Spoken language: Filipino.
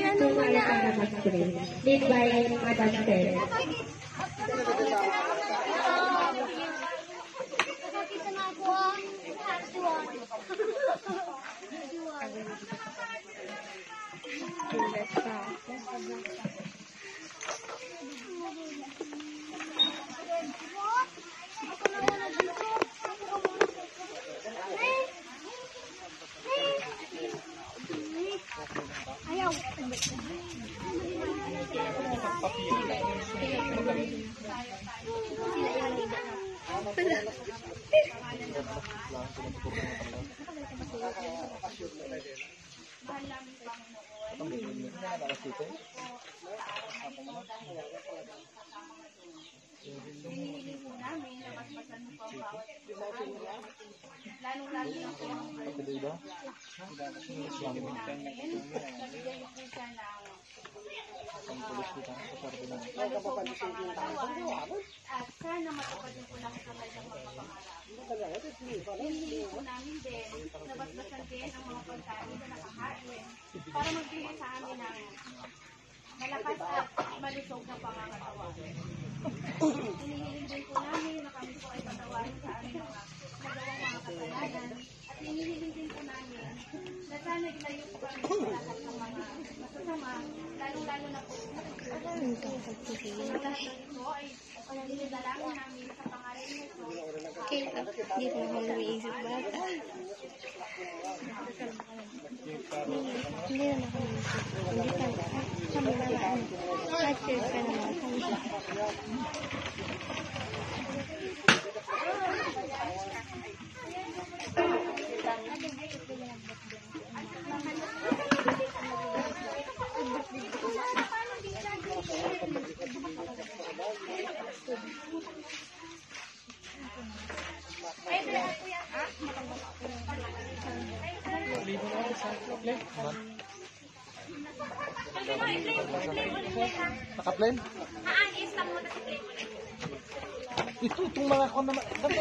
to Alexandra Mastre, lead by Madam Ter. Ayaw. Hinihiling po namin, labas-basan mo po ang bawat lalong-lalo na po ang hinihiling po namin. Nabigyan niyo po siya ng malusog na pangatawan at sana matupad din po namin sa kanyang mga pangarap. Hinihiling po namin din, labas-basan din ang mga pagkain na nakahain para magbigay sa amin ng malakas at malusog na pangangatawan. Hinihiling din po namin na kami po ay patawarin sa aming mga nagawang mga kasalanan at hinihiling din po namin na sana ilayo po kami sa lahat ng mga masasama, lalong-lalo na po. At lahat ito ay dinidalangin namin sa pangalan ni Jesus. Hindi ko naman umiisip bata. Hindi na ako umiisip. Hindi ka na. Kami na lang. Catcher ka naman. Kami siya. Naka-plane? Itong mga kon naman.